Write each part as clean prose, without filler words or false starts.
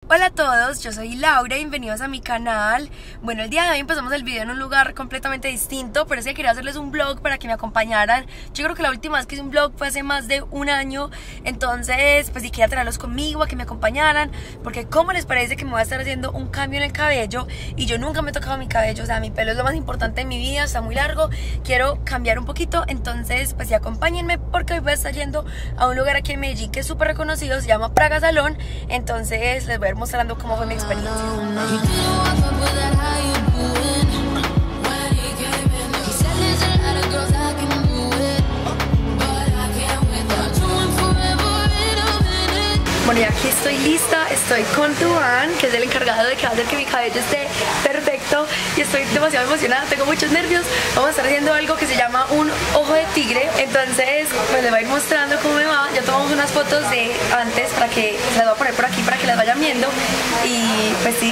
Hola a todos, yo soy Laura, bienvenidos a mi canal. Bueno, el día de hoy empezamos el video en un lugar completamente distinto, pero es que quería hacerles un vlog para que me acompañaran. Yo creo que la última vez que hice un vlog fue hace más de un año, entonces pues sí quería traerlos conmigo, a que me acompañaran, porque como les parece que me voy a estar haciendo un cambio en el cabello y yo nunca me he tocado mi cabello, o sea, mi pelo es lo más importante en mi vida, está muy largo, quiero cambiar un poquito, entonces pues sí acompáñenme porque hoy voy a estar yendo a un lugar aquí en Medellín que es súper reconocido, se llama Praga Salón, entonces les voy a ir mostrando cómo fue mi experiencia. Bueno, y aquí estoy lista, estoy con Duan, que es el encargado de que va a hacer que mi cabello esté perfecto y estoy demasiado emocionada, tengo muchos nervios. Vamos a estar haciendo algo que se llama un ojo de tigre, entonces pues les voy a ir mostrando cómo me va. Ya tomamos unas fotos de antes para que las voy a poner por aquí para que las vayan viendo y pues sí.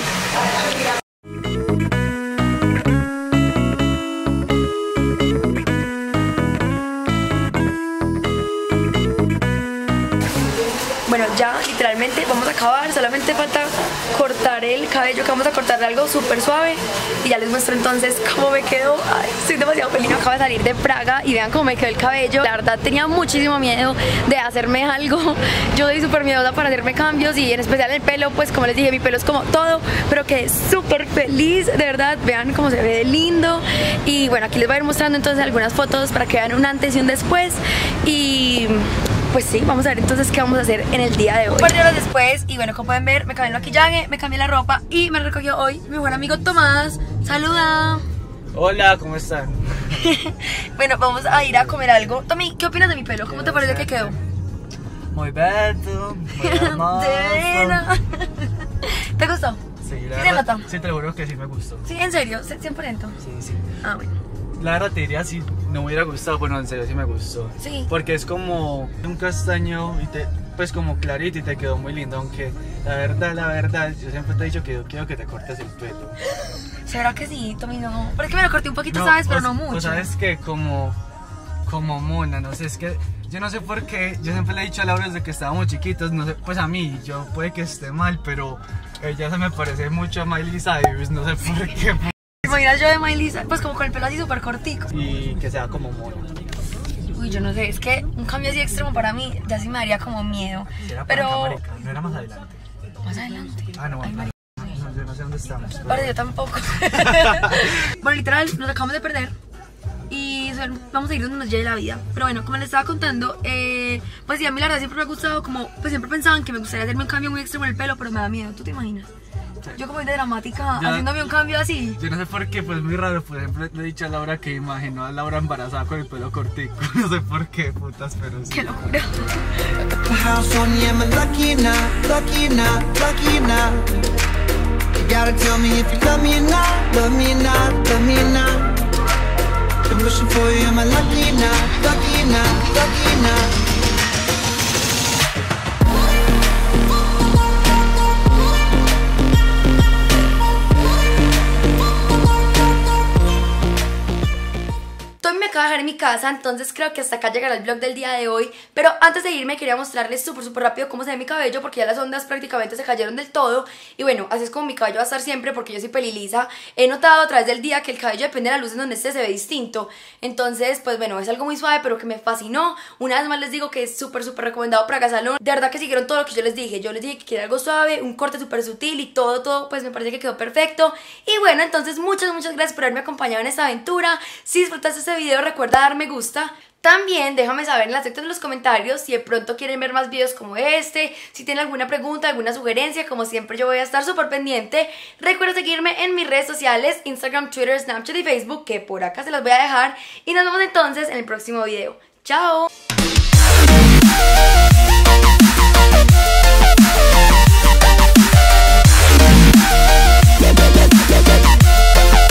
Bueno, ya literalmente vamos a acabar, solamente falta cortar el cabello, que vamos a cortar algo súper suave y ya les muestro entonces cómo me quedó. Ay, estoy demasiado feliz, acabo de salir de Praga y vean cómo me quedó el cabello. La verdad tenía muchísimo miedo de hacerme algo, yo soy súper miedosa para hacerme cambios y en especial el pelo, pues como les dije, mi pelo es como todo, pero quedé súper feliz, de verdad, vean cómo se ve de lindo. Y bueno, aquí les voy a ir mostrando entonces algunas fotos para que vean un antes y un después y pues sí, vamos a ver entonces qué vamos a hacer en el día de hoy. Un par de horas después, y bueno, como pueden ver, me cambié el maquillaje, me cambié la ropa y me recogió hoy mi buen amigo Tomás. ¡Saluda! Hola, ¿cómo están? Bueno, vamos a ir a comer algo. Tommy, ¿qué opinas de mi pelo? ¿Cómo te parece que quedó? Muy bello, muy hermoso. ¿Te gustó? Sí, ¿Sí se nota? Sí, te lo juro que sí me gustó. Sí, ¿en serio? ¿100%? Sí. Ah, bueno. La verdad te diría si no me hubiera gustado, pero en serio sí me gustó. Sí. Porque es como un castaño y pues como clarito y te quedó muy lindo, aunque la verdad, yo siempre te he dicho que yo quiero que te cortes el pelo. ¿Será que sí, Tommy? No. Porque me lo corté un poquito, No, ¿sabes? Pero no mucho. O sabes que como mona, no sé, es que yo no sé por qué, yo siempre le he dicho a Laura desde que estábamos chiquitos, no sé, pues a mí, yo puede que esté mal, pero ella se me parece mucho a Miley Cyrus, no sé por qué. Imaginas yo de Miley, pues como con el pelo así súper cortico. Y que sea como mona. Uy, yo no sé, es que un cambio así extremo para mí ya sí me daría como miedo. Era pero marica, no era más adelante. más adelante. Ah, no, Ay, no, yo no sé dónde estamos. Pero... Ahora yo tampoco. Bueno, literal, nos acabamos de perder y vamos a ir donde nos lleve la vida. Pero bueno, como les estaba contando, pues sí, a mí la verdad siempre me ha gustado, como, pues siempre pensaban que me gustaría hacerme un cambio muy extremo en el pelo, pero me da miedo, ¿tú te imaginas? Sí. Yo como de dramática, haciéndome un cambio así. Yo no sé por qué, pues muy raro, por ejemplo, le he dicho a Laura que imaginó a Laura embarazada con el pelo cortico. No sé por qué, putas, pero sí. Qué locura. I'm wishing for you, my lucky now, lucky now, lucky now. Me acabo de dejar en mi casa, entonces creo que hasta acá llegará el vlog del día de hoy. Pero antes de irme quería mostrarles súper rápido cómo se ve mi cabello, porque ya las ondas prácticamente se cayeron del todo. Y bueno, así es como mi cabello va a estar siempre, porque yo soy pelilisa. He notado a través del día que el cabello, depende de la luz en donde esté, se ve distinto. Entonces pues bueno, es algo muy suave pero que me fascinó. Una vez más les digo que es súper recomendado Praga Salón. De verdad que siguieron todo lo que yo les dije. Yo les dije que quería algo suave, un corte súper sutil y todo pues me parece que quedó perfecto. Y bueno, entonces muchas gracias por haberme acompañado en esta aventura. Si disfrutaste este video, recuerda dar me gusta. También déjame saber en la sección de los comentarios si de pronto quieren ver más videos como este, si tienen alguna pregunta, alguna sugerencia, como siempre yo voy a estar súper pendiente. Recuerda seguirme en mis redes sociales, Instagram, Twitter, Snapchat y Facebook, que por acá se las voy a dejar. Y nos vemos entonces en el próximo video. ¡Chao!